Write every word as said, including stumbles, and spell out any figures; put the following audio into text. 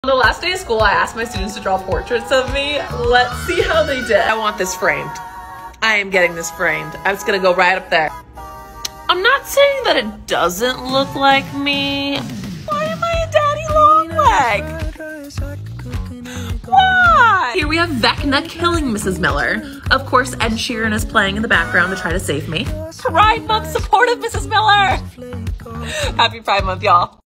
On the last day of school, I asked my students to draw portraits of me. Let's see how they did. I want this framed. I am getting this framed. I'm just gonna go right up there. I'm not saying that it doesn't look like me. Why am I a daddy long leg? Why? Here we have Vecna killing Missus Miller. Of course, Ed Sheeran is playing in the background to try to save me. Pride Month supportive Missus Miller. Happy Pride Month, y'all.